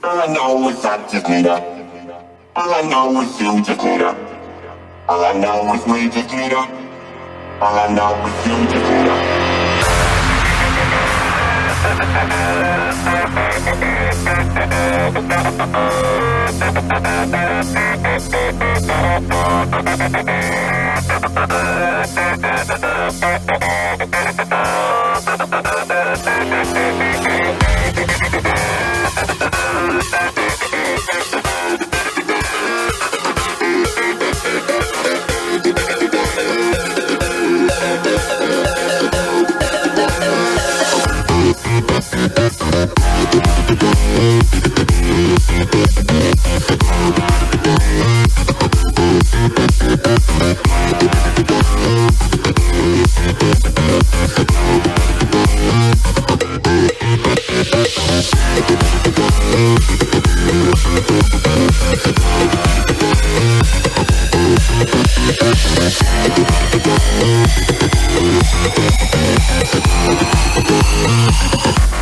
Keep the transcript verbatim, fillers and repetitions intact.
All I know is that just glitter. All I know is you just glitter. All I know is we just glitter. All I know is you just glitter. We'll be right back.